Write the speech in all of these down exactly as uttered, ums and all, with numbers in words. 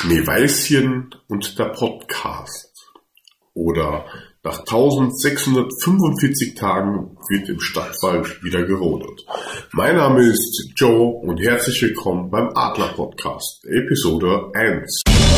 Schneeweißchen und der Podcast. Oder nach eintausendsechshundertfünfundvierzig Tagen wird im Stadtwald wieder gerodet. Mein Name ist Joe und herzlich willkommen beim Adler Podcast, Episode eins.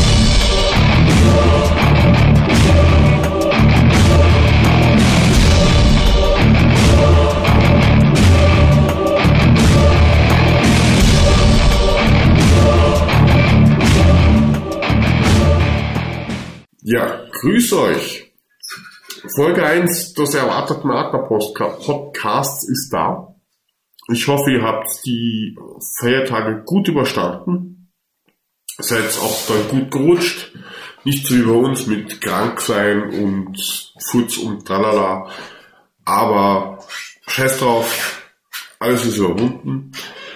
Ja, grüß euch. Folge eins des erwarteten Adler Podcasts ist da. Ich hoffe, ihr habt die Feiertage gut überstanden. Seid auch dann gut gerutscht. Nicht so wie bei uns mit krank sein und Futz und tralala. Aber scheiß drauf, alles ist überwunden.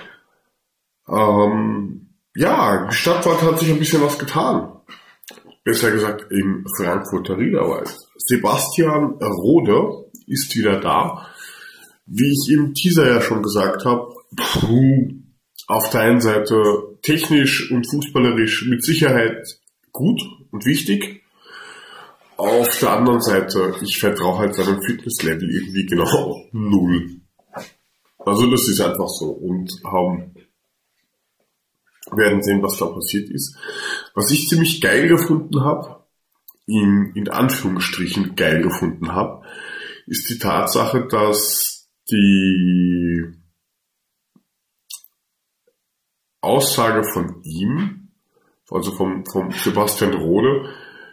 Ähm, ja, im Stadtwald hat sich ein bisschen was getan. Besser gesagt im Frankfurter Riederwald. Sebastian Rode ist wieder da. Wie ich im Teaser ja schon gesagt habe, auf der einen Seite technisch und fußballerisch mit Sicherheit gut und wichtig. Auf der anderen Seite, ich vertraue halt seinem Fitnesslevel irgendwie genau null. Also das ist einfach so. Und haben werden sehen, was da passiert ist. Was ich ziemlich geil gefunden habe, in, in Anführungsstrichen geil gefunden habe, ist die Tatsache, dass die Aussage von ihm, also vom, vom Sebastian Rode,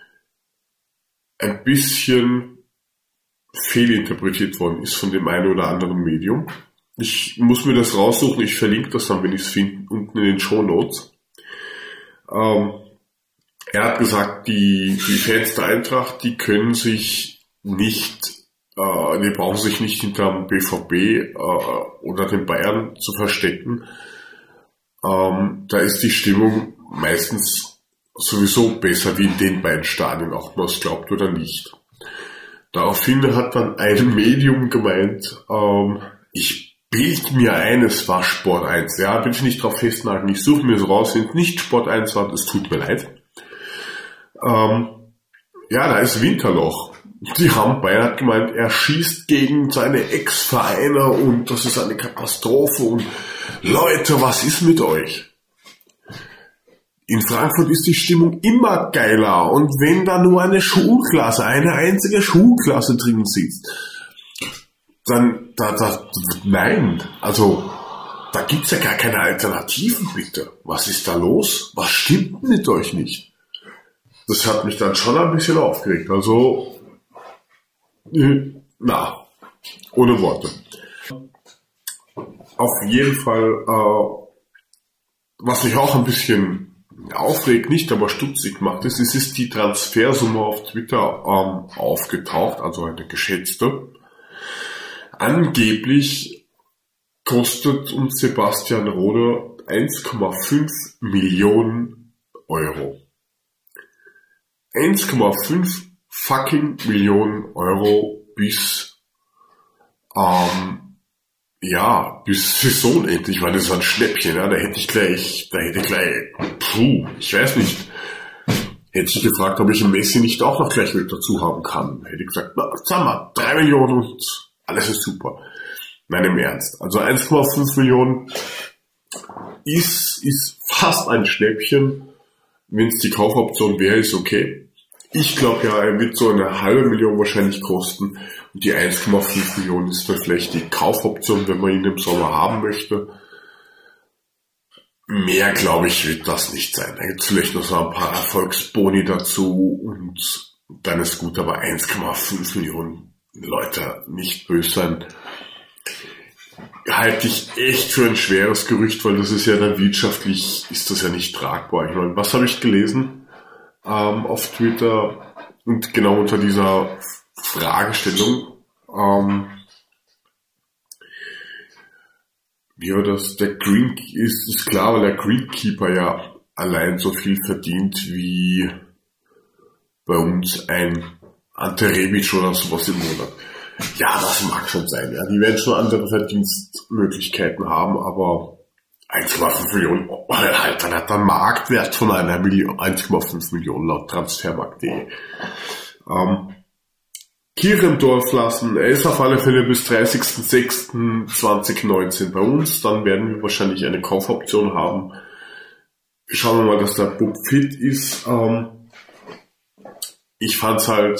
ein bisschen fehlinterpretiert worden ist von dem einen oder anderen Medium. Ich muss mir das raussuchen, ich verlinke das dann, wenn ich es finde, unten in den Shownotes. Ähm, er hat gesagt, die, die Fans der Eintracht, die können sich nicht, äh, die brauchen sich nicht hinterm B V B äh, oder den Bayern zu verstecken. Ähm, da ist die Stimmung meistens sowieso besser wie in den beiden Stadien, auch man es glaubt oder nicht. Daraufhin hat dann ein Medium gemeint, ähm, ich bild mir ein, es war Sport eins. Ja, bitte nicht drauf festnageln, ich suche mir es raus, wenn es nicht Sport eins war, es tut mir leid. Ähm, ja, da ist Winterloch. Die haben Bayern hat gemeint, er schießt gegen seine Ex-Vereine und das ist eine Katastrophe und Leute, was ist mit euch? In Frankfurt ist die Stimmung immer geiler und wenn da nur eine Schulklasse, eine einzige Schulklasse drin sitzt, dann, da, da, nein, also, da gibt's ja gar keine Alternativen, bitte. Was ist da los? Was stimmt mit euch nicht? Das hat mich dann schon ein bisschen aufgeregt, also, na, ohne Worte. Auf jeden Fall, äh, was mich auch ein bisschen aufregt, nicht aber stutzig macht, ist, es ist die Transfersumme auf Twitter ähm, aufgetaucht, also eine geschätzte. Angeblich kostet uns Sebastian Rode eins Komma fünf Millionen Euro. eins Komma fünf fucking Millionen Euro bis, ähm, ja, bis Saisonende. Ich meine, das ist ein Schnäppchen, ja. Da hätte ich gleich, da hätte ich gleich, puh, ich weiß nicht. Hätte ich gefragt, ob ich einen Messi nicht auch noch gleich mit dazu haben kann. Hätte ich gesagt, na, sagen wir, drei Millionen und alles ist super. Nein, im Ernst. Also eins Komma fünf Millionen ist, ist fast ein Schnäppchen. Wenn es die Kaufoption wäre, ist okay. Ich glaube ja, er wird so eine halbe Million wahrscheinlich kosten. Und die eins Komma fünf Millionen ist dann vielleicht die Kaufoption, wenn man ihn im Sommer haben möchte. Mehr, glaube ich, wird das nicht sein. Da gibt es vielleicht noch so ein paar Erfolgsboni dazu und dann ist gut, aber eins Komma fünf Millionen Leute, nicht böse sein, halte ich echt für ein schweres Gerücht, weil das ist ja dann wirtschaftlich, ist das ja nicht tragbar. Ich meine, was habe ich gelesen ähm, auf Twitter und genau unter dieser Fragestellung, ähm, wie war das, der Green, ist, ist klar, weil der Greenkeeper ja allein so viel verdient wie bei uns ein Ante Rebic oder sowas im Monat. Ja, das mag schon sein. Ja, die werden schon andere Verdienstmöglichkeiten haben, aber eins Komma fünf Millionen, halt, dann hat er einen Marktwert von einer Million, eins Komma fünf Millionen laut Transfermarkt punkt de. Ähm, Kirche im Dorf lassen, er ist auf alle Fälle bis dreißigsten sechsten zweitausendneunzehn bei uns, dann werden wir wahrscheinlich eine Kaufoption haben. Schauen wir mal, dass der Bub fit ist. Ähm, ich fand's halt,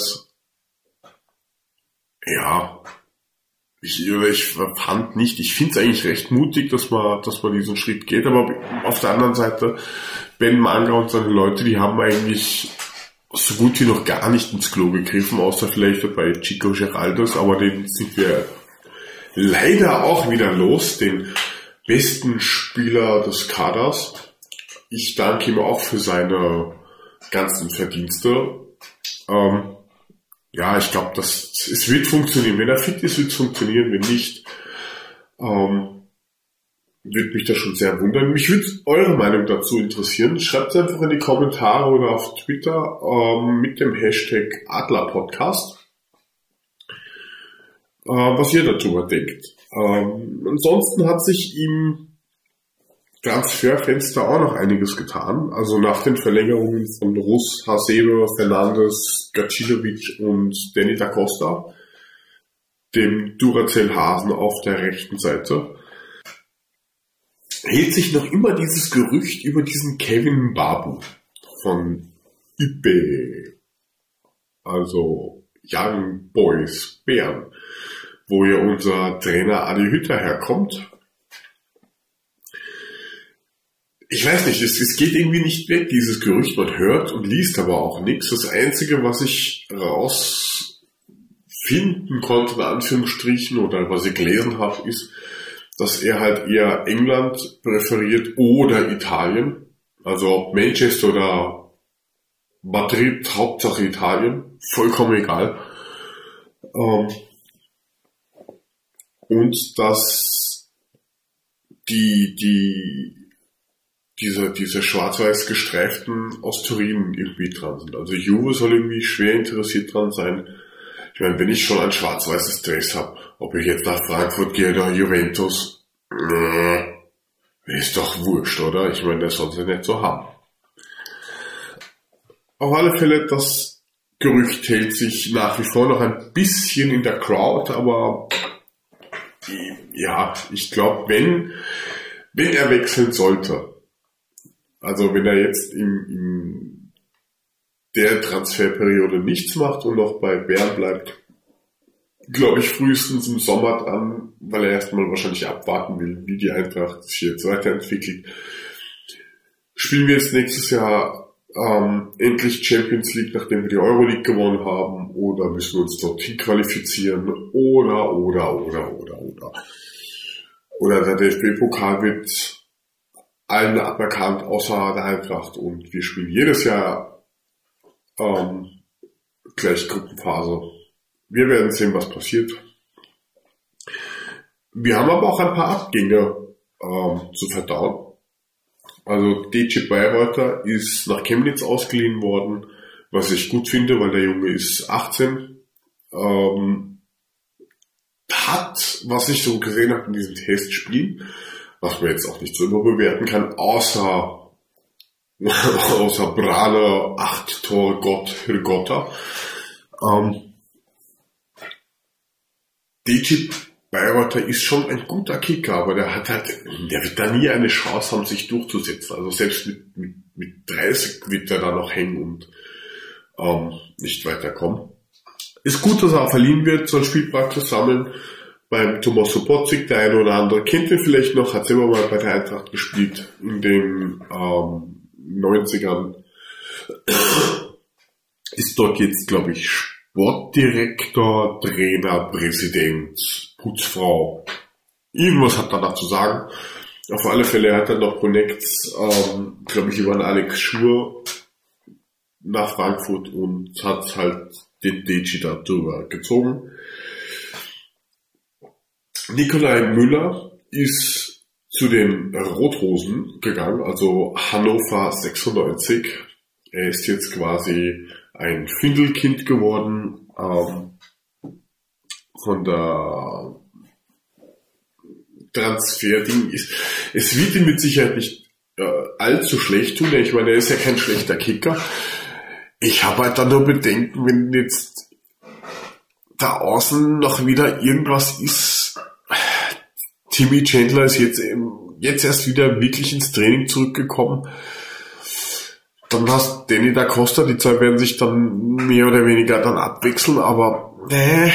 ja, ich, ich fand nicht, ich find's eigentlich recht mutig, dass man, dass man diesen Schritt geht, aber auf der anderen Seite, Ben Manga und seine Leute, die haben eigentlich so gut wie noch gar nicht ins Klo gegriffen, außer vielleicht bei Chico Geraldos, aber den sind wir leider auch wieder los, den besten Spieler des Kaders. Ich danke ihm auch für seine ganzen Verdienste. Ähm, ja, ich glaube, das es wird funktionieren. Wenn er fit ist, wird es funktionieren. Wenn nicht, ähm, würde mich das schon sehr wundern. Mich würde eure Meinung dazu interessieren. Schreibt es einfach in die Kommentare oder auf Twitter ähm, mit dem Hashtag Adlerpodcast, äh, was ihr darüber denkt. Ähm, ansonsten hat sich im Transferfenster auch noch einiges getan. Also nach den Verlängerungen von Russ, Hasebe, Fernandes, Gacinovic und Danny da Costa, dem Duracell-Hasen auf der rechten Seite, hält sich noch immer dieses Gerücht über diesen Kevin Babu von Ipe, also Young Boys Bern, wo ja unser Trainer Adi Hütter herkommt. Ich weiß nicht, es, es geht irgendwie nicht weg, dieses Gerücht, man hört und liest aber auch nichts. Das Einzige, was ich rausfinden konnte, in Anführungsstrichen, oder was ich gelesen habe, ist, dass er halt eher England präferiert oder Italien. Also ob Manchester oder Madrid, Hauptsache Italien, vollkommen egal. Ähm, und dass die, die, diese, diese schwarz-weiß gestreiften aus Turin irgendwie dran sind. Also Juve soll irgendwie schwer interessiert dran sein. Ich meine, wenn ich schon ein schwarz-weißes Dress habe, ob ich jetzt nach Frankfurt gehe oder Juventus, nee, ist doch wurscht, oder? Ich meine, das soll sie nicht so haben. Auf alle Fälle, das Gerücht hält sich nach wie vor noch ein bisschen in der Crowd, aber ja, ich glaube, wenn, wenn er wechseln sollte, also wenn er jetzt in, in der Transferperiode nichts macht und noch bei Bern bleibt, glaube ich frühestens im Sommer dran, weil er erstmal wahrscheinlich abwarten will, wie die Eintracht sich jetzt weiterentwickelt. Spielen wir jetzt nächstes Jahr ähm, endlich Champions League, nachdem wir die Euroleague gewonnen haben, oder müssen wir uns dorthin qualifizieren, oder, oder, oder, oder, oder. Oder der D F B-Pokal wird allen aberkannt, außer der Eintracht, und wir spielen jedes Jahr ähm, gleich Gruppenphase. Wir werden sehen, was passiert. Wir haben aber auch ein paar Abgänge ähm, zu verdauen. Also D J Bayreuther ist nach Chemnitz ausgeliehen worden, was ich gut finde, weil der Junge ist achtzehn. Ähm, hat, was ich so gesehen habe in diesem Testspiel, was man jetzt auch nicht so überbewerten kann, außer außer Brane, acht Tore, Gott, Hirgotta. Ähm, D J Bayreuther ist schon ein guter Kicker, aber der hat halt, der wird da nie eine Chance haben, sich durchzusetzen. Also selbst mit, mit, mit dreißig wird er da noch hängen und ähm, nicht weiterkommen. Ist gut, dass er verliehen wird, soll Spielpraxis sammeln. Beim Tommaso Pozzik, der eine oder andere kennt ihr vielleicht noch, hat selber mal bei der Eintracht gespielt in den ähm, neunzigern. Ist dort jetzt, glaube ich, Sportdirektor, Trainer, Präsident, Putzfrau. Irgendwas hat er da zu sagen. Auf alle Fälle hat er noch Connects, ähm, glaube ich, über einen Alex Schur nach Frankfurt und hat halt den D J da drüber gezogen. Nikolai Müller ist zu den Rothosen gegangen, also Hannover sechsundneunzig. Er ist jetzt quasi ein Findelkind geworden, ähm, von der Transferding ist, es wird ihm mit Sicherheit nicht äh, allzu schlecht tun. Ich meine, er ist ja kein schlechter Kicker. Ich habe halt dann nur Bedenken, wenn jetzt da außen noch wieder irgendwas ist. Timmy Chandler ist jetzt, jetzt erst wieder wirklich ins Training zurückgekommen. Dann hast Danny da Costa, die zwei werden sich dann mehr oder weniger dann abwechseln, aber äh,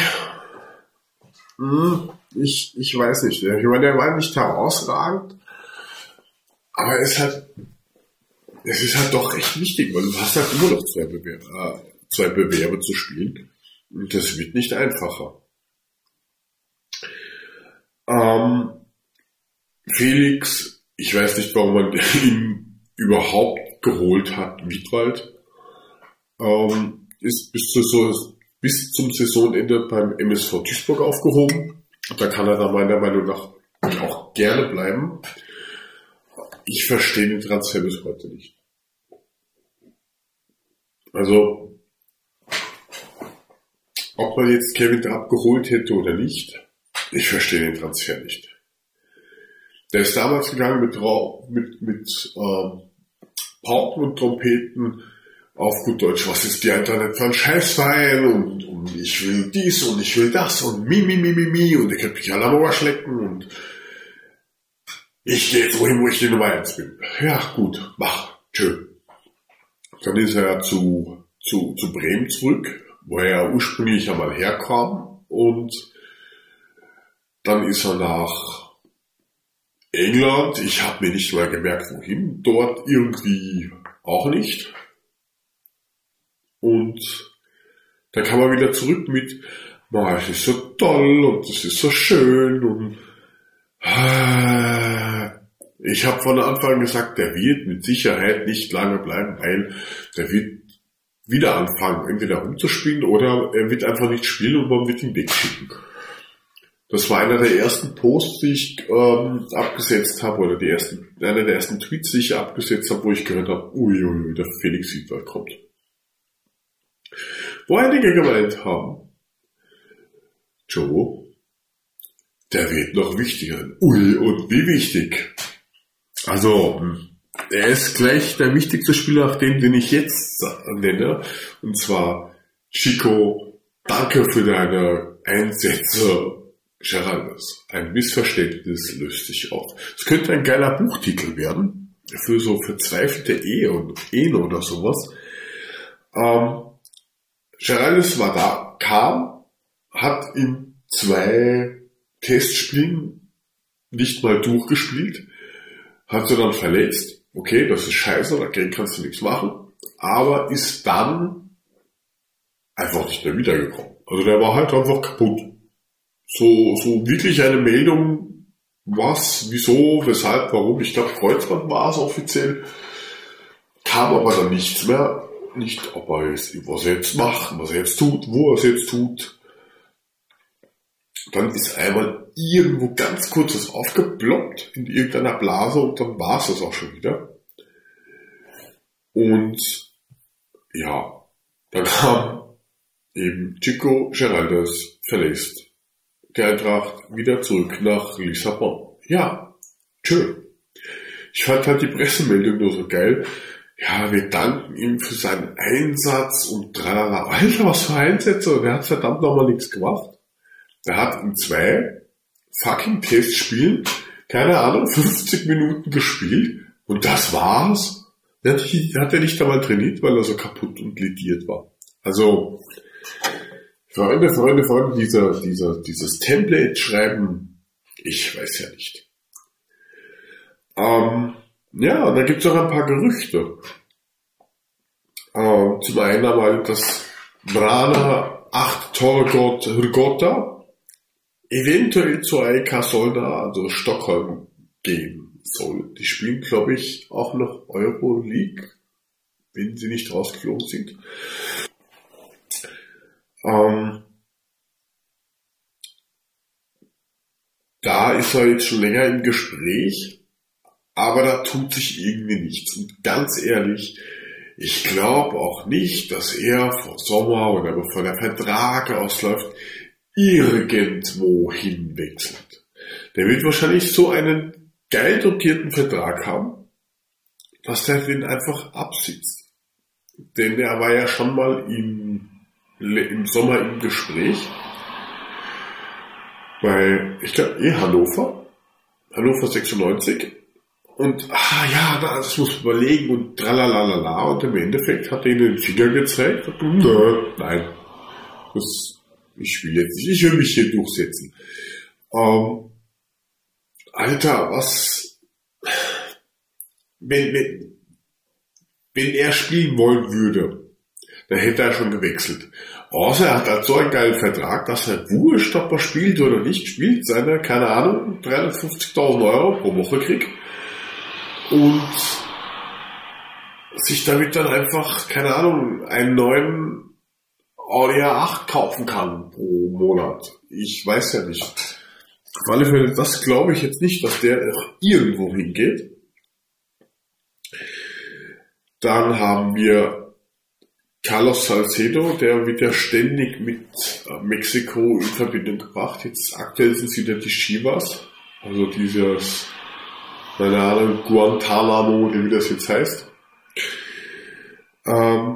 ich, ich weiß nicht. Ich meine, der war nicht herausragend, aber es ist halt, es ist halt doch echt wichtig, weil du hast halt immer noch zwei Bewerber, äh, zwei Bewerber zu spielen und das wird nicht einfacher. Ähm, Felix, ich weiß nicht, warum man ihn überhaupt geholt hat. Wittwald ähm, ist bis, zu so, bis zum Saisonende beim M S V Duisburg aufgehoben. Da kann er da meiner Meinung nach auch gerne bleiben. Ich verstehe den Transfer bis heute nicht. Also, ob man jetzt Kevin Trapp geholt hätte oder nicht, ich verstehe den Transfer nicht. Der ist damals gegangen mit, mit, mit ähm, Pauken und Trompeten auf gut Deutsch, was ist die Internet für ein Scheißverein und, und ich will dies und ich will das und mi, mi, mi, mi, mi und ich kann mich alle am Ohr schlecken und ich gehe jetzt wohin, wo ich die Nummer eins bin. Ja, gut, mach, tschö. Dann ist er zu, zu, zu Bremen zurück, wo er ja ursprünglich einmal herkam und dann ist er nach England, ich habe mir nicht mal gemerkt, wohin, dort irgendwie auch nicht. Und da kam er wieder zurück mit, oh, es ist so toll und es ist so schön und äh, ich habe von Anfang an gesagt, der wird mit Sicherheit nicht lange bleiben, weil der wird wieder anfangen, entweder rumzuspielen oder er wird einfach nicht spielen und man wird ihn wegschicken. Das war einer der ersten Posts, die ich ähm, abgesetzt habe, oder die ersten, einer der ersten Tweets, die ich abgesetzt habe, wo ich gehört habe, uiuiui, der Felix Wittwald kommt. Wo einige gemeint haben, Joe, der wird noch wichtiger. Ui, und wie wichtig. Also, er ist gleich der wichtigste Spieler, auf den, den ich jetzt nenne, und zwar Chico, danke für deine Einsätze. Geraldus, ein Missverständnis löst sich auf. Es könnte ein geiler Buchtitel werden, für so verzweifelte Ehe und Ehen oder sowas. Ähm, Geraldus war da, kam, hat in zwei Testspielen nicht mal durchgespielt, hat sie dann verletzt. Okay, das ist scheiße, dagegen kannst du nichts machen, aber ist dann einfach nicht mehr wiedergekommen. Also der war halt einfach kaputt. So, so wirklich eine Meldung, was, wieso, weshalb, warum, ich glaube Kreuzband war es offiziell, kam aber dann nichts mehr, nicht ob er jetzt, was er jetzt macht, was er jetzt tut, wo er es jetzt tut. Dann ist einmal irgendwo ganz kurz was aufgeploppt in irgendeiner Blase und dann war es das auch schon wieder. Und ja, dann kam eben Chico Geraldus verlässt die Eintracht wieder zurück nach Lissabon. Ja, schön. Ich fand halt die Pressemeldung nur so geil. Ja, wir danken ihm für seinen Einsatz und tralala. Alter, was für Einsätze? Der hat verdammt nochmal nichts gemacht. Der hat in zwei fucking Testspielen, keine Ahnung, fünfzig Minuten gespielt und das war's. Der hat, hat er nicht einmal trainiert, weil er so kaputt und lediert war. Also, Freunde, Freunde, Freunde, dieser, dieser, dieses Template schreiben, ich weiß ja nicht. Ähm, ja, und da gibt's auch ein paar Gerüchte. Ähm, zum einen einmal, dass Brana acht Torgott Hrgota eventuell zu A E K Solna, also Stockholm, gehen soll. Die spielen, glaube ich, auch noch Euroleague, wenn sie nicht rausgeflogen sind. Ähm, da ist er jetzt schon länger im Gespräch, aber da tut sich irgendwie nichts. Und ganz ehrlich, ich glaube auch nicht, dass er vor Sommer oder bevor der Vertrag ausläuft, irgendwo hinwechselt. Der wird wahrscheinlich so einen geil dotierten Vertrag haben, dass der den einfach absitzt. Denn der war ja schon mal im, im Sommer im Gespräch bei, ich glaube, eh Hannover, Hannover sechsundneunzig. Und, ah ja, das muss man überlegen und tralalala. Und im Endeffekt hat er ihnen den Finger gezeigt und, nö, nein, das, ich will jetzt nicht, ich will mich hier durchsetzen. Ähm, Alter, was, wenn, wenn, wenn er spielen wollen würde, dann hätte er schon gewechselt. Außer er hat halt so einen geilen Vertrag, dass er wurscht, ob er spielt oder nicht spielt, seine, keine Ahnung, dreihundertfünfzigtausend Euro pro Woche kriegt. Und sich damit dann einfach, keine Ahnung, einen neuen Audi A acht kaufen kann pro Monat. Ich weiß ja nicht. Auf alle Fälle, das glaube ich jetzt nicht, dass der irgendwo hingeht. Dann haben wir Carlos Salcedo, der wird ja ständig mit Mexiko in Verbindung gebracht. Jetzt aktuell sind es wieder die Chivas, also dieses, keine Ahnung, Guantanamo, wie das jetzt heißt. Ähm,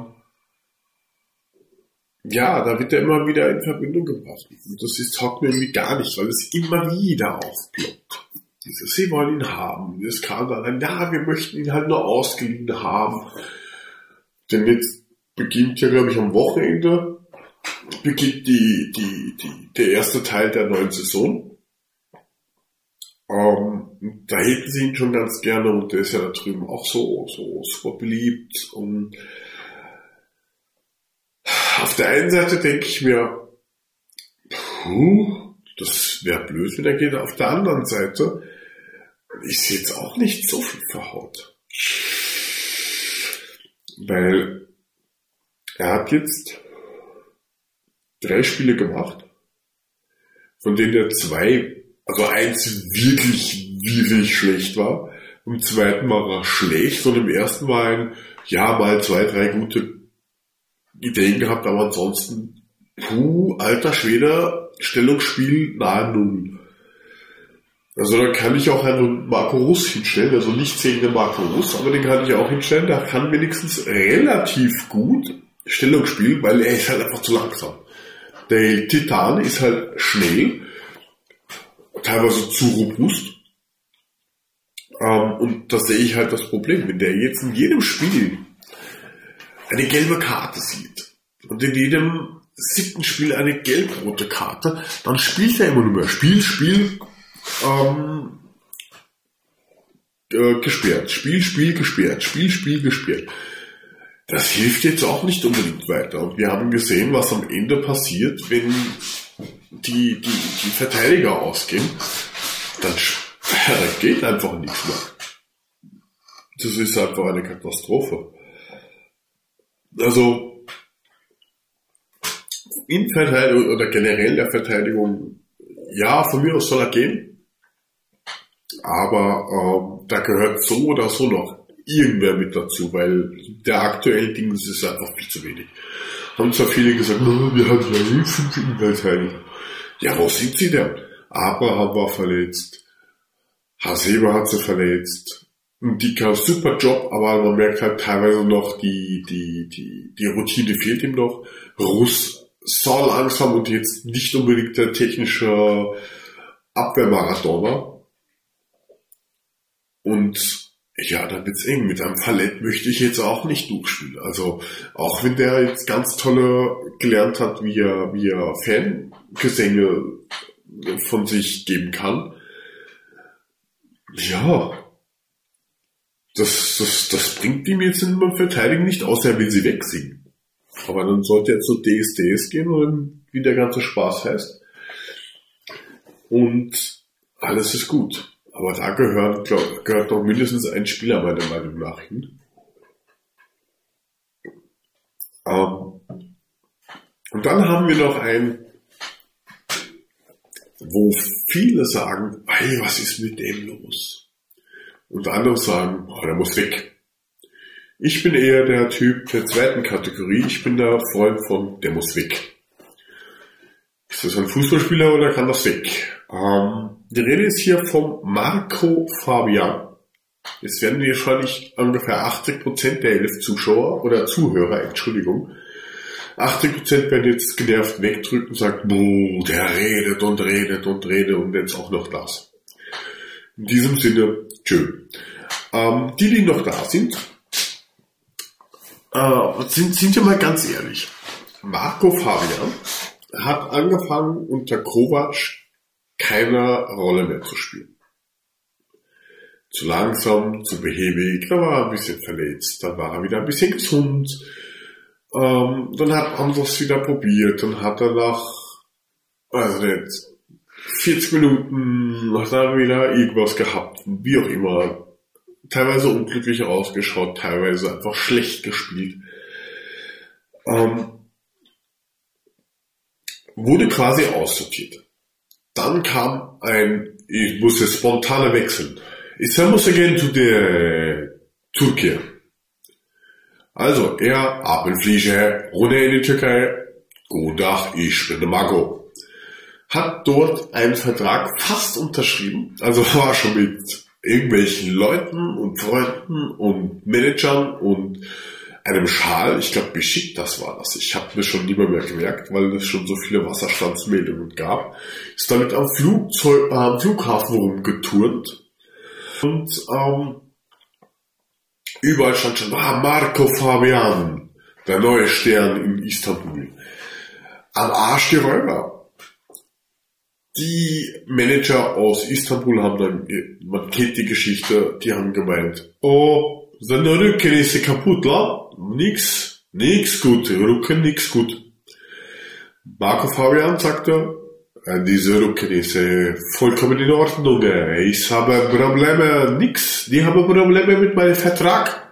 ja, da wird er immer wieder in Verbindung gebracht. Und das ist, taugt mir irgendwie gar nicht, weil es immer wieder aufploppt. Dieses, sie wollen ihn haben. Es kam dann, ja, wir möchten ihn halt nur ausgeliehen haben. Denn jetzt beginnt ja, glaube ich, am Wochenende, beginnt die, die, die, der erste Teil der neuen Saison. Ähm, da hätten sie ihn schon ganz gerne und der ist ja da drüben auch so, so super beliebt. Und auf der einen Seite denke ich mir, puh, das wäre blöd, wenn er geht. Auf der anderen Seite ist jetzt auch nicht so viel verhaut. Weil er hat jetzt drei Spiele gemacht, von denen er zwei, also eins wirklich, wirklich schlecht war. Im zweiten war er schlecht und im ersten war ein, ja, mal zwei, drei gute Ideen gehabt, aber ansonsten, puh, alter Schwede, Stellungsspiel nahe Null. Also da kann ich auch einen Marco Russ hinstellen, also nicht zählende Marco Russ, aber den kann ich auch hinstellen, der kann wenigstens relativ gut Stellung spielen, weil er ist halt einfach zu langsam. Der Titan ist halt schnell, teilweise zu robust, ähm, und da sehe ich halt das Problem, wenn der jetzt in jedem Spiel eine gelbe Karte sieht und in jedem siebten Spiel eine gelb-rote Karte, dann spielt er immer nur mehr Spiel, Spiel, ähm, äh, gesperrt, Spiel, Spiel, gesperrt, Spiel, Spiel, gesperrt. Das hilft jetzt auch nicht unbedingt weiter. Und wir haben gesehen, was am Ende passiert, wenn die, die, die Verteidiger ausgehen. Dann äh, geht einfach nichts mehr. Das ist einfach eine Katastrophe. Also, in Verteidigung oder generell der Verteidigung, ja, von mir aus soll er gehen. Aber ähm, da gehört so oder so noch irgendwer mit dazu, weil der aktuelle Ding ist einfach viel zu wenig. Haben zwar viele gesagt, oh, wir haben ja eh fünf Innenverteidiger. Ja, wo sind sie denn? Abraham war verletzt, Hasebe hat sie verletzt, Dika, super Job, aber man merkt halt teilweise noch, die, die, die, die Routine fehlt ihm noch. Russ sau langsam und jetzt nicht unbedingt der technische Abwehrmaradona. Und ja, dann wird's eng. Mit einem Fallett möchte ich jetzt auch nicht durchspielen. Also, auch wenn der jetzt ganz tolle gelernt hat, wie er, wie er Fangesänge von sich geben kann. Ja, das, das, das bringt ihm jetzt in beim Verteidigen nicht, außer er will sie wegsingen. Aber dann sollte er zu D S D S gehen, und wie der ganze Spaß heißt. Und alles ist gut. Aber da gehört, glaub, gehört noch mindestens ein Spieler meiner Meinung nach hin. Ähm, und dann haben wir noch einen, wo viele sagen, hey, was ist mit dem los? Und andere sagen, oh, der muss weg. Ich bin eher der Typ der zweiten Kategorie. Ich bin der Freund von, der muss weg. Ist das ein Fußballspieler oder kann das weg? Ähm, die Rede ist hier vom Marco Fabian. Es werden wahrscheinlich ungefähr achtzig Prozent der elf Zuschauer oder Zuhörer, Entschuldigung, achtzig Prozent werden jetzt genervt wegdrücken und sagen, boah, der redet und redet und redet und jetzt auch noch das. In diesem Sinne, tschö. Ähm, die, die noch da sind, äh, sind, sind wir mal ganz ehrlich. Marco Fabian hat angefangen, unter Kovac keine Rolle mehr zu spielen. Zu langsam, zu behäbig, da war er ein bisschen verletzt, dann war er wieder ein bisschen gesund, ähm, dann hat man das wieder probiert, dann hat er nach, also jetzt, vierzig Minuten, hat er wieder irgendwas gehabt, wie auch immer, teilweise unglücklich ausgeschaut, teilweise einfach schlecht gespielt, ähm, wurde quasi aussortiert. Dann kam ein, ich musste spontaner wechseln. Ich muss again to the Türkei. Also, er, Abendflieger, ohne in die Türkei. Guten Tag, ich bin der Marco. Hat dort einen Vertrag fast unterschrieben. Also war schon mit irgendwelchen Leuten und Freunden und Managern und einem Schal. Ich glaube, Besiktas war das. Ich habe mir schon nie mehr, mehr gemerkt, weil es schon so viele Wasserstandsmeldungen gab. Ist damit am, Flugzeug, äh, am Flughafen rumgeturnt. Und ähm, überall stand schon, ah, Marco Fabian, der neue Stern in Istanbul. Am Arsch die Räuber. Die Manager aus Istanbul haben dann, man kennt die Geschichte, die haben gemeint, oh, seine Rücken ist kaputt, la? Nix, nix gut, Rücken nix gut. Marco Fabian sagte, diese Rücken ist äh, vollkommen in Ordnung. Ich habe Probleme, nix. Die haben Probleme mit meinem Vertrag.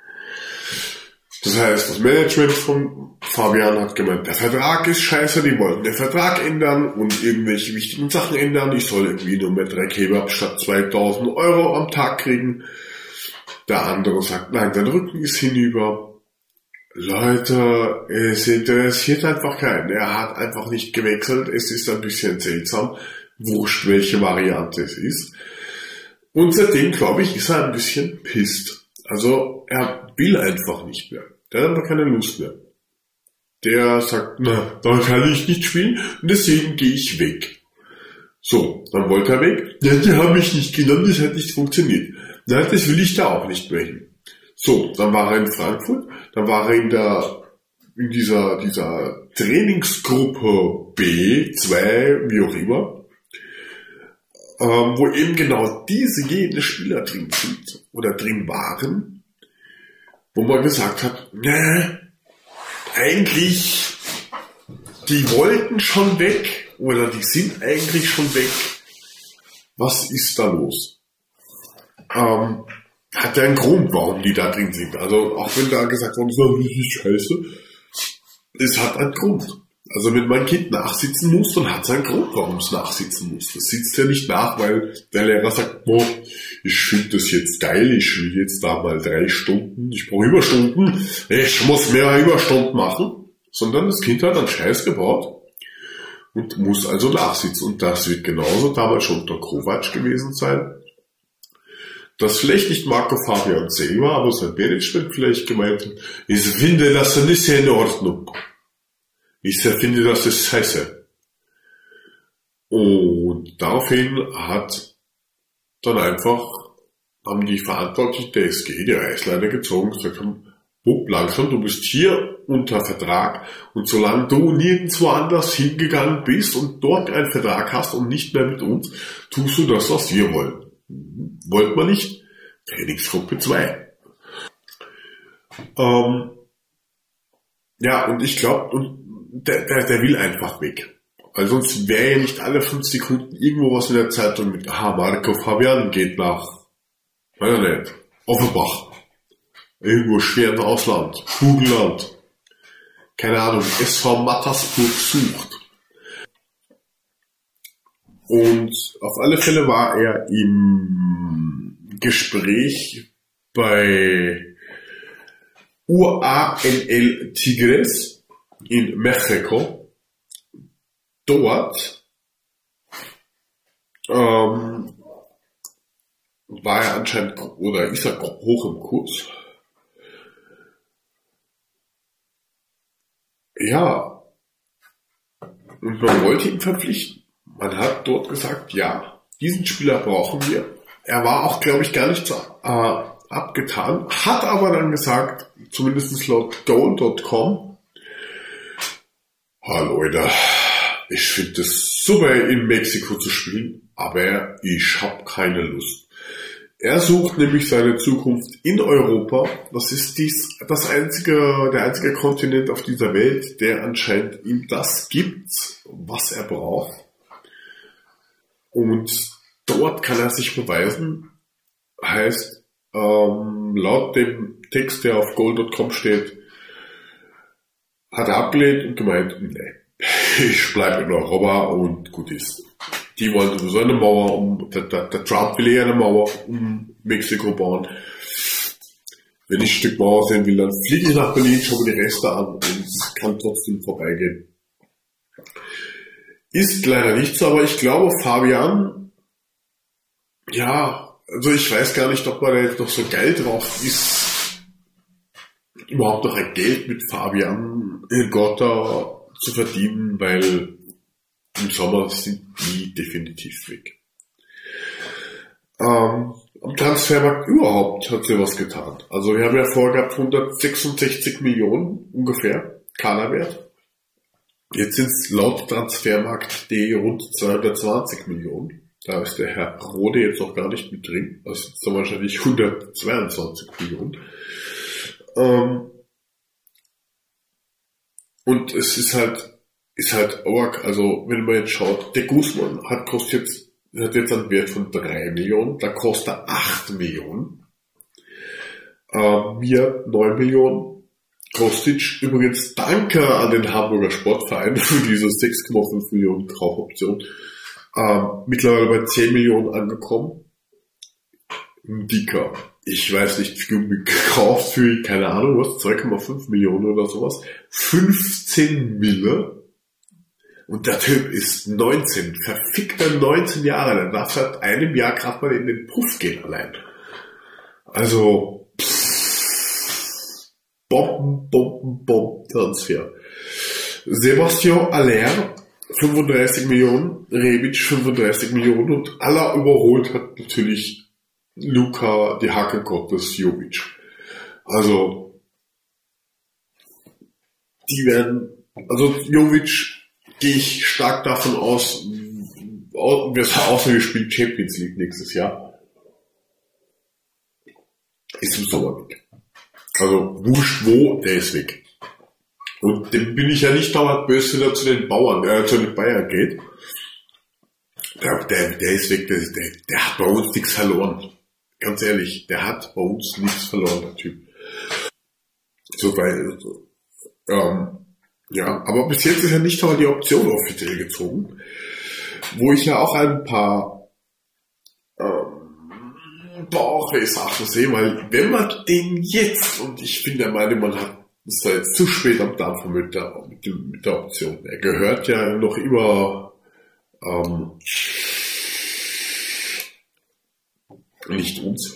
Das heißt, das Management von Fabian hat gemeint, der Vertrag ist scheiße, die wollten den Vertrag ändern und irgendwelche wichtigen Sachen ändern. Ich soll irgendwie nur mit drei Kebab statt zweitausend Euro am Tag kriegen. Der andere sagt, nein, dein Rücken ist hinüber. Leute, es interessiert einfach keinen. Er hat einfach nicht gewechselt. Es ist ein bisschen seltsam. Wurscht, welche Variante es ist. Und seitdem, glaube ich, ist er ein bisschen pisst. Also, er will einfach nicht mehr. Der hat einfach keine Lust mehr. Der sagt, na, da kann ich nicht spielen und deswegen gehe ich weg. So, dann wollte er weg. Ja, die haben mich nicht genommen, das hat nicht funktioniert. Nein, das will ich da auch nicht mehr hin. So, dann war er in Frankfurt, dann war er in der, in dieser, dieser Trainingsgruppe B, zwei, wie auch immer, ähm, wo eben genau diese jene Spieler drin sind, oder drin waren, wo man gesagt hat, ne, eigentlich, die wollten schon weg, oder die sind eigentlich schon weg. Was ist da los? Ähm, hat ja einen Grund, warum die da drin sind. Also auch wenn da gesagt worden ist, das ist scheiße, es hat einen Grund. Also wenn mein Kind nachsitzen muss, dann hat es einen Grund, warum es nachsitzen muss. Das sitzt ja nicht nach, weil der Lehrer sagt, oh, ich finde das jetzt geil, ich will jetzt da mal drei Stunden, ich brauche Überstunden, ich muss mehr Überstunden machen, sondern das Kind hat einen Scheiß gebaut und muss also nachsitzen. Und das wird genauso damals schon unter Kovac gewesen sein. Das vielleicht nicht Marco Fabian selber, aber sein Management vielleicht gemeint hat, ich finde das nicht in Ordnung. Ich finde das ist scheiße. Und daraufhin hat dann einfach, haben die Verantwortlichen der S G die Reißleine gezogen und gesagt haben, Bub, langsam, du bist hier unter Vertrag und solange du nirgendwo anders hingegangen bist und dort einen Vertrag hast und nicht mehr mit uns, tust du das, was wir wollen. Wollt man nicht? Trainingsgruppe zwei. Ähm, ja, und ich glaube, der, der, der will einfach weg. Weil sonst wäre ja nicht alle fünf Sekunden irgendwo was in der Zeitung mit, aha, Marco Fabian geht nach, weiß ich nicht, Offenbach. Irgendwo schwer im Ausland, Hugenland. Keine Ahnung, S V Mattersburg sucht. Und auf alle Fälle war er im Gespräch bei U A N L Tigres in Mexiko. Dort ähm, war er anscheinend, oder ist er hoch im Kurs. Ja, und man wollte ihn verpflichten. Man hat dort gesagt, ja, diesen Spieler brauchen wir. Er war auch, glaube ich, gar nicht so äh, abgetan, hat aber dann gesagt, zumindest laut Goal Punkt com, ha Leute, ich finde es super in Mexiko zu spielen, aber ich habe keine Lust. Er sucht nämlich seine Zukunft in Europa. Das ist dies, das einzige, der einzige Kontinent auf dieser Welt, der anscheinend ihm das gibt, was er braucht. Und dort kann er sich beweisen. Heißt, ähm, laut dem Text, der auf Goal Punkt com steht, hat er abgelehnt und gemeint, nee, ich bleibe in Europa und gut ist. Die wollen sowieso eine Mauer um, der, der, der Trump will eher eine Mauer um Mexiko bauen. Wenn ich ein Stück Mauer sehen will, dann fliege ich nach Berlin, schaue mir die Reste an und kann trotzdem vorbeigehen. Ist leider nicht so, aber ich glaube, Fabian, ja, also ich weiß gar nicht, ob man da jetzt noch so geil drauf ist, überhaupt noch ein Geld mit Fabian Gotta zu verdienen, weil im Sommer sind die definitiv weg. Ähm, am Transfermarkt überhaupt hat sie was getan. Also wir haben ja vorher gehabt hundertsechsundsechzig Millionen ungefähr Kaderwert. Jetzt sind es laut Transfermarkt.de rund zweihundertzwanzig Millionen. Da ist der Herr Rode jetzt noch gar nicht mit drin. Das sind dann wahrscheinlich hundertzweiundzwanzig Millionen. Ähm, und es ist halt ist halt arg, also wenn man jetzt schaut, der Guzman hat kostet jetzt, hat jetzt einen Wert von drei Millionen, da kostet er acht Millionen, äh, mir neun Millionen, Kostic, übrigens danke an den Hamburger Sportverein für diese sechs Komma fünf Millionen Kaufoption, äh, mittlerweile bei zehn Millionen angekommen, Dicker, ich weiß nicht, viel gekauft für, keine Ahnung was, zwei Komma fünf Millionen oder sowas, fünfzehn Mille. Und der Typ ist neunzehn, verfickter neunzehn Jahre, der darf seit einem Jahr gerade mal in den Puff gehen allein. Also, pff, Bomben, Bomben, Bomben, Transfer. Sebastian Aller, fünfunddreißig Millionen, Rebic fünfunddreißig Millionen und aller überholt hat natürlich Luka, die Hacke Gottes, Jovic. Also, die werden, also Jovic, gehe ich stark davon aus, außer wir spielen Champions League nächstes Jahr, ist im Sommer weg. Also wurscht wo, der ist weg. Und dem bin ich ja nicht dauernd böse, wenn er zu den Bauern, äh, zu den Bayern geht. Der, der, der ist weg, der, der, der hat bei uns nichts verloren. Ganz ehrlich, der hat bei uns nichts verloren, der Typ. So, weil, so, ähm, ja, aber bis jetzt ist ja nicht einmal die Option offiziell gezogen, wo ich ja auch ein paar ähm, Bauchweh-Sachen sehe, weil wenn man den jetzt, und ich bin der Meinung, man hat ist da jetzt zu spät am Dampfen mit der, mit, der, mit der Option. Er gehört ja noch immer ähm, nicht uns.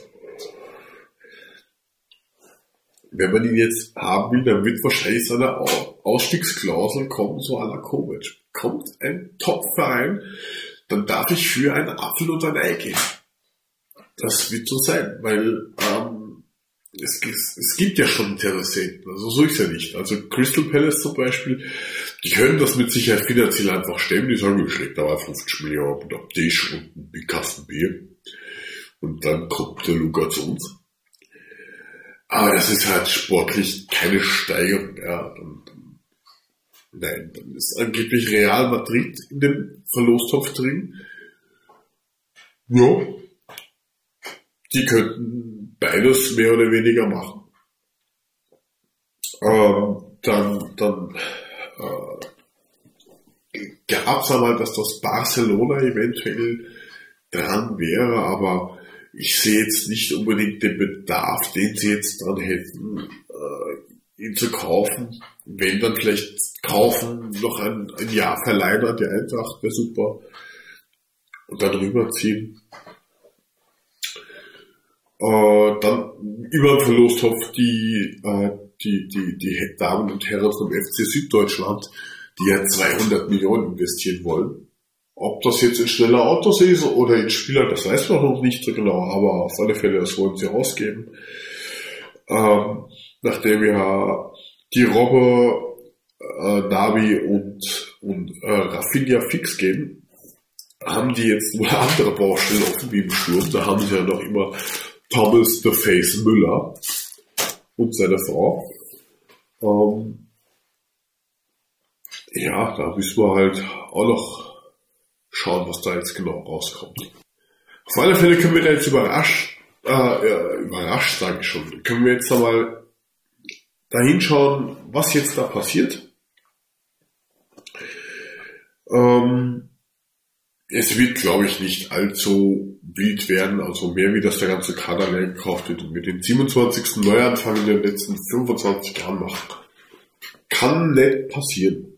Wenn man ihn jetzt haben will, dann wird wahrscheinlich so eine Ausstiegsklausel kommen, so à la Kovac. Kommt ein Top-Verein, dann darf ich für einen Apfel und ein Ei gehen. Das wird so sein, weil ähm, es, es gibt ja schon Interessenten, also so ist ja nicht. Also Crystal Palace zum Beispiel, die können das mit Sicherheit finanziell einfach stemmen, die sagen, ich schlägt da mal fünfzig Millionen und am Tisch und ein Kasten Bier. Und dann kommt der Luca zu uns. Aber das ist halt sportlich keine Steigerung. Ja. Und, nein, dann ist angeblich Real Madrid in den Verlostopf drin. Ja, die könnten beides mehr oder weniger machen. Ähm, dann dann äh, gab es einmal, dass das Barcelona eventuell dran wäre, aber ich sehe jetzt nicht unbedingt den Bedarf, den sie jetzt dran hätten, äh, ihn zu kaufen. Wenn dann vielleicht kaufen, noch ein, ein Jahr verleihen an die Eintracht, wäre super. und dann rüberziehen. Äh, dann über den Verlosttopf die, äh, die, die, die Damen und Herren vom F C Süddeutschland, die ja zweihundert Millionen investieren wollen. Ob das jetzt in schnelle Autos ist oder in Spieler, das weiß man noch nicht so genau, aber auf alle Fälle, das wollen sie ausgeben. Ähm, nachdem ja die Robbe, äh, Navi und, und äh, Rafinha fix gehen, haben die jetzt nur andere Baustellen offen wie im Sturm. Da haben sie ja noch immer Thomas the Face Müller und seine Frau. Ähm, ja, da müssen wir halt auch noch schauen, was da jetzt genau rauskommt. Auf alle Fälle können wir da jetzt überrascht, äh, äh, überrascht sage ich schon, können wir jetzt einmal da hinschauen, was jetzt da passiert. Ähm, es wird, glaube ich, nicht allzu wild werden, also mehr wie das der ganze Kader leer gekauft wird und mit den siebenundzwanzigsten Neuanfang in den letzten fünfundzwanzig Jahren macht. Kann nicht passieren.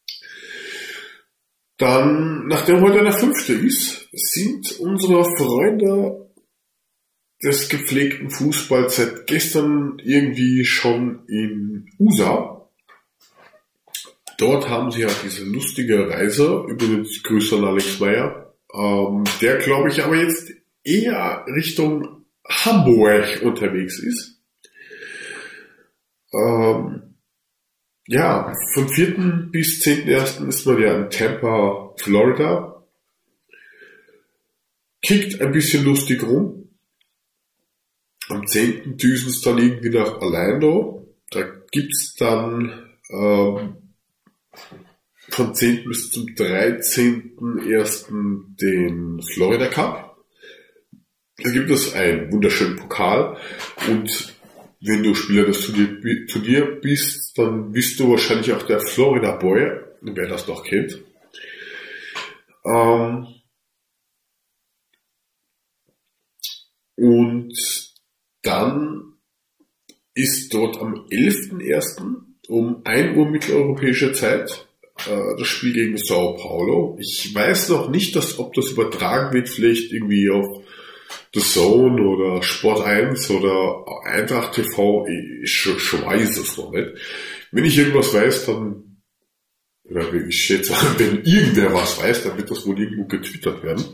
Dann, nachdem heute der fünfte ist, sind unsere Freunde des gepflegten Fußballs seit gestern irgendwie schon in U S A. Dort haben sie ja diese lustige Reise, übrigens Grüße an Alex Meyer, ähm, der glaube ich aber jetzt eher Richtung Hamburg unterwegs ist. Ähm, ja, vom vierten bis zehnten ersten ist man ja in Tampa, Florida. Kickt ein bisschen lustig rum. Am zehnten düsen es dann irgendwie nach Orlando. Da gibt's dann ähm, vom zehnten bis zum dreizehnten ersten den Florida Cup. Da gibt es einen wunderschönen Pokal und wenn du Spieler des Turnier, Turnier bist, dann bist du wahrscheinlich auch der Florida Boy, wer das noch kennt. Ähm und dann ist dort am elften ersten um ein Uhr mitteleuropäische Zeit äh, das Spiel gegen Sao Paulo. Ich weiß noch nicht, dass, ob das übertragen wird, vielleicht irgendwie auf The Zone oder Sport eins oder Eintracht T V, ich, ich weiß es noch nicht. Wenn ich irgendwas weiß, dann, oder ich schätze, wenn irgendwer was weiß, dann wird das wohl irgendwo getwittert werden.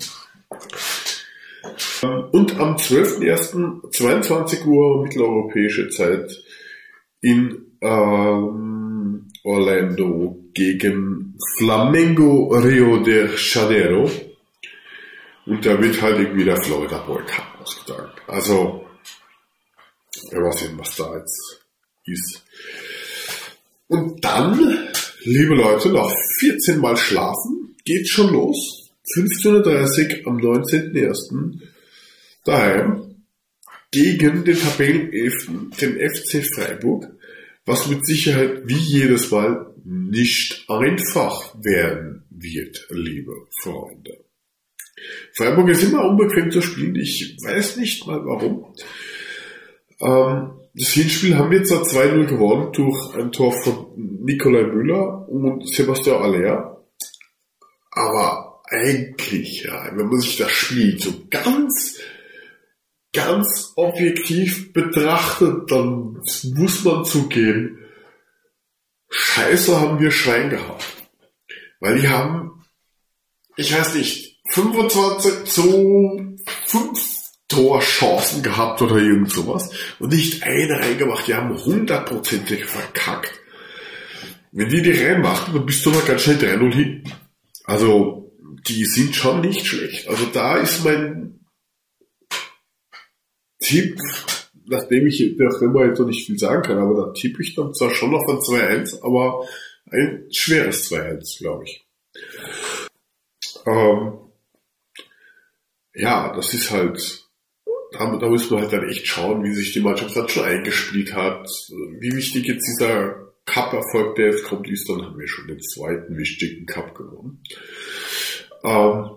Und am zwölften ersten zweiundzwanzig Uhr mitteleuropäische Zeit in ähm, Orlando gegen Flamengo Rio de Janeiro. Und da wird halt irgendwie der Florida Boy Cup ausgetragen. Also, wir mal sehen, was da jetzt ist. Und dann, liebe Leute, noch vierzehn Mal schlafen, geht schon los. fünfzehn Uhr dreißig am neunzehnten ersten daheim gegen den Tabellenelften, den F C Freiburg, was mit Sicherheit wie jedes Mal nicht einfach werden wird, liebe Freunde. Freiburg ist immer unbequem zu spielen, ich weiß nicht mal warum. Ähm, das Hinspiel haben wir jetzt zwei null gewonnen durch ein Tor von Nikolai Müller und Sebastian Aller. Aber eigentlich, ja, wenn man sich das Spiel so ganz, ganz objektiv betrachtet, dann muss man zugeben, scheiße haben wir Schwein gehabt. Weil die haben, ich weiß nicht, fünfundzwanzig zu fünf Torchancen gehabt oder irgend sowas und nicht eine reingemacht. Die haben hundertprozentig verkackt. Wenn die die reinmachen, dann bist du mal ganz schnell drei null hinten. Also, die sind schon nicht schlecht. Also da ist mein Tipp, nachdem ich nachdem man jetzt noch nicht viel sagen kann, aber da tippe ich dann zwar schon noch von zwei eins, aber ein schweres zwei eins, glaube ich. Ähm, Ja, das ist halt, da, da muss man halt dann echt schauen, wie sich die Mannschaft dann schon eingespielt hat, wie wichtig jetzt dieser Cup-Erfolg, der jetzt kommt, ist, dann haben wir schon den zweiten wichtigen Cup gewonnen. Ähm,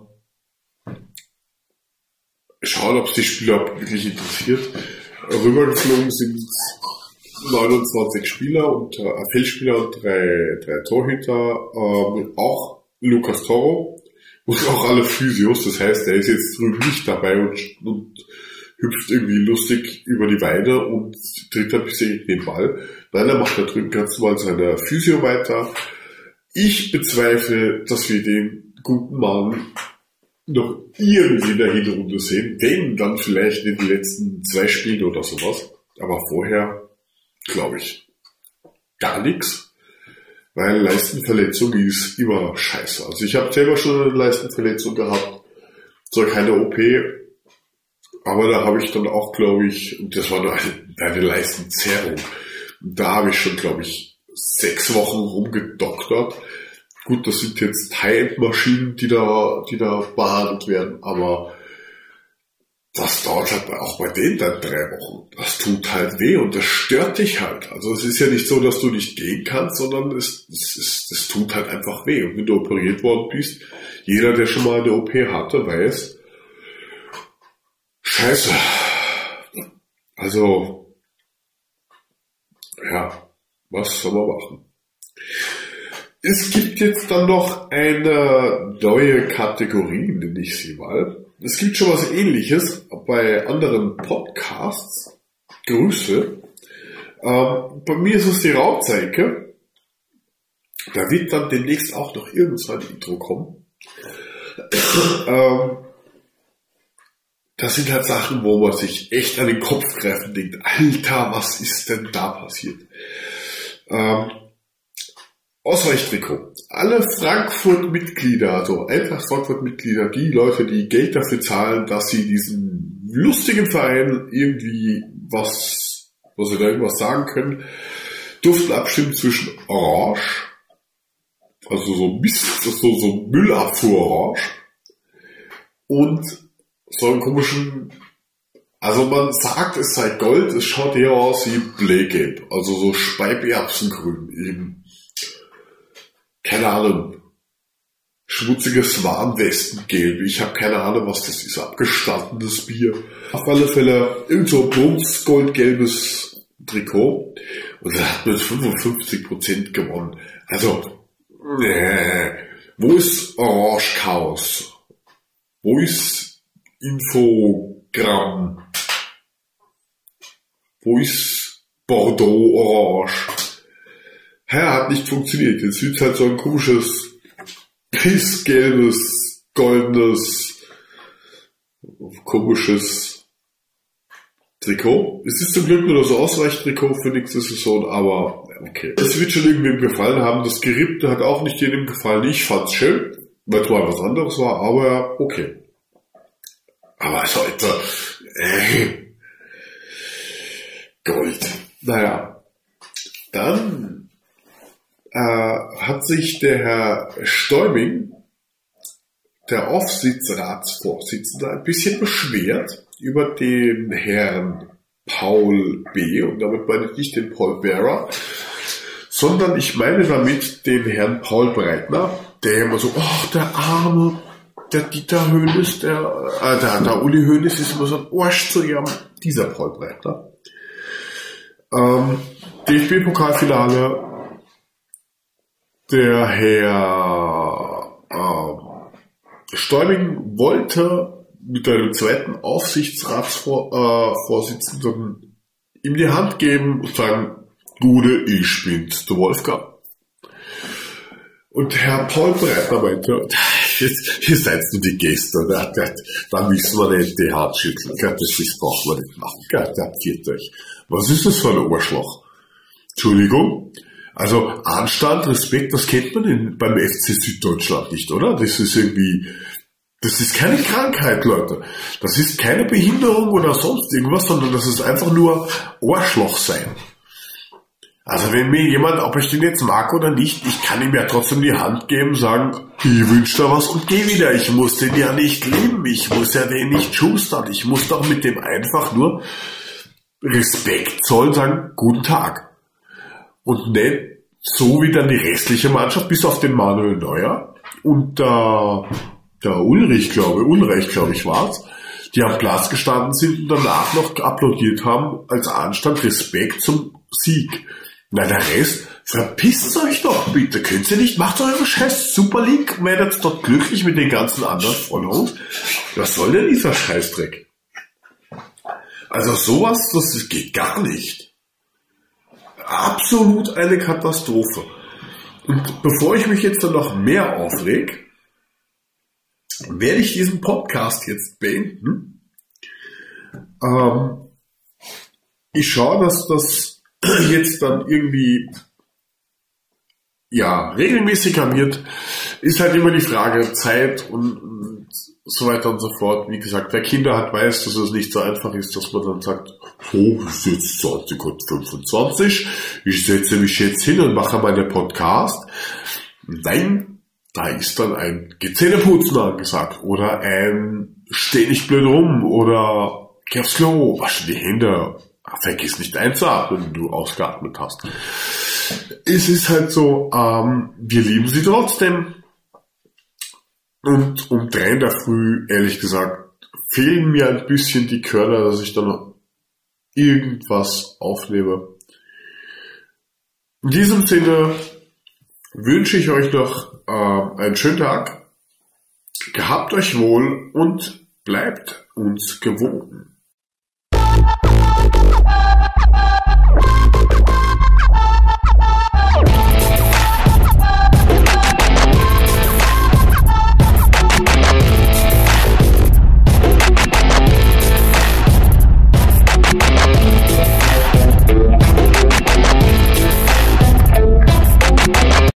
schauen, ob es die Spieler wirklich interessiert. Rübergeflogen sind neunundzwanzig Spieler und äh, Feldspieler und drei, drei Torhüter, ähm, auch Lucas Toro Und auch alle Physios, das heißt, er ist jetzt drüben nicht dabei und, und hüpft irgendwie lustig über die Weide und tritt ein bisschen gegen den Ball. Nein, er macht da drüben ganz normal seine Physio weiter. Ich bezweifle, dass wir den guten Mann noch irgendwie in der Hinrunde sehen, wenn dann vielleicht in den letzten zwei Spielen oder sowas. Aber vorher, glaube ich, gar nichts. Weil Leistenverletzung ist immer scheiße. Also ich habe selber schon eine Leistenverletzung gehabt. Zwar keine O P, aber da habe ich dann auch, glaube ich, und das war nur eine, eine Leistenzerrung. Da habe ich schon, glaube ich, sechs Wochen rumgedoktert. Gut, das sind jetzt High-End-Maschinen, die da, die da behandelt werden, aber das dauert halt auch bei denen dann drei Wochen. Das tut halt weh und das stört dich halt. Also es ist ja nicht so, dass du nicht gehen kannst, sondern es, es, es, es tut halt einfach weh. Und wenn du operiert worden bist, jeder, der schon mal eine O P hatte, weiß, scheiße. Also, ja, was soll man machen? Es gibt jetzt dann noch eine neue Kategorie, nenne ich sie mal. Es gibt schon was Ähnliches bei anderen Podcasts. Grüße. Ähm, bei mir ist es die Raubzeige. Da wird dann demnächst auch noch irgendwann ein Intro kommen. ähm, das sind halt Sachen, wo man sich echt an den Kopf greifen denkt. Alter, was ist denn da passiert? Ähm, Ausweichtrikot. Alle Frankfurt-Mitglieder, also Eintracht Frankfurt-Mitglieder, die Leute, die Geld dafür zahlen, dass sie diesen lustigen Verein irgendwie was, was sie da irgendwas sagen können, durften abstimmen zwischen Orange, also so Mist, so, so Müllabfuhr-Orange, und so einen komischen, also man sagt, es sei Gold, es schaut eher aus wie Bleigelb, also so Speibeerbsengrün eben. Keine Ahnung, schmutziges Warnwestengelb. Ich habe keine Ahnung, was das ist. Abgestandenes Bier. Auf alle Fälle irgend so bums goldgelbes Trikot. Und er hat mit fünfundfünfzig Prozent gewonnen. Also, äh, wo ist Orange Chaos? Wo ist Infogramm? Wo ist Bordeaux Orange? Ja, hat nicht funktioniert. Jetzt wird halt so ein komisches, pissgelbes, goldenes, komisches Trikot. Es ist zum Glück nur das Ausweichtrikot für nächste Saison, aber okay. Es wird schon irgendwem gefallen haben. Das Gerippte hat auch nicht jedem gefallen. Ich fand's schön, weil es mal was anderes war, aber okay. Aber Leute, äh, Gold. Naja, dann Äh, hat sich der Herr Stäubing, der Aufsichtsratsvorsitzende, ein bisschen beschwert über den Herrn Paul B. Und damit meine ich nicht den Paul Bearer, sondern ich meine damit den Herrn Paul Breitner, der immer so, ach, der Arme, der Dieter Hoeneß, der, äh, der, der Uli Hoeneß ist immer so ein Arsch zu ihrem, dieser Paul Breitner. Ähm, D F B-Pokalfinale, der Herr ähm, Stäubing wollte mit einem zweiten Aufsichtsratsvorsitzenden äh, ihm die Hand geben und sagen, Gude, ich bin's, der Wolfgang. Und Herr Paul Breitner meinte, ihr seid nur die Gäste, da, da, da müssen wir nicht die Hand schütteln, das ist, brauchen wir nicht machen, da habt euch. Was ist das für ein Oberschlag? Entschuldigung? Also Anstand, Respekt, das kennt man in, beim F C Süddeutschland nicht, oder? Das ist irgendwie, das ist keine Krankheit, Leute. Das ist keine Behinderung oder sonst irgendwas, sondern das ist einfach nur Arschloch sein. Also wenn mir jemand, ob ich den jetzt mag oder nicht, ich kann ihm ja trotzdem die Hand geben, sagen, ich wünsche dir was und geh wieder. Ich muss den ja nicht lieben, ich muss ja den nicht schustern. Ich muss doch mit dem einfach nur Respekt zollen, sagen, guten Tag. Und nicht so wie dann die restliche Mannschaft, bis auf den Manuel Neuer und der, der Ulrich, glaube Ulrich, glaube ich, war's, die am Platz gestanden sind und danach noch applaudiert haben als Anstand, Respekt zum Sieg. Na, der Rest, Verpisst euch doch bitte. Könnt ihr nicht? Macht eure scheiß Superlink und werdet dort glücklich mit den ganzen anderen Followers. Was soll denn dieser Scheißdreck? Also sowas, das geht gar nicht. Absolut eine Katastrophe. Und bevor ich mich jetzt dann noch mehr aufreg, werde ich diesen Podcast jetzt beenden. Ähm, ich schaue, dass das jetzt dann irgendwie ja regelmäßiger wird. Ist halt immer die Frage Zeit und, und so weiter und so fort. Wie gesagt, wer Kinder hat, weiß, dass es nicht so einfach ist, dass man dann sagt, so, es ist jetzt zwanzig fünfundzwanzig, ich setze mich jetzt hin und mache meine Podcast. Nein, da ist dann ein Zähneputzen angesagt oder ein Steh nicht blöd rum oder geh aufs Klo, wasche die Hände, vergiss nicht einzuatmen, wenn du ausgeatmet hast. Es ist halt so, ähm, wir lieben sie trotzdem. Und um drei in der Früh, ehrlich gesagt, fehlen mir ein bisschen die Körner, dass ich dann noch irgendwas aufnehme. In diesem Sinne wünsche ich euch noch äh, einen schönen Tag. Gehabt euch wohl und bleibt uns gewogen.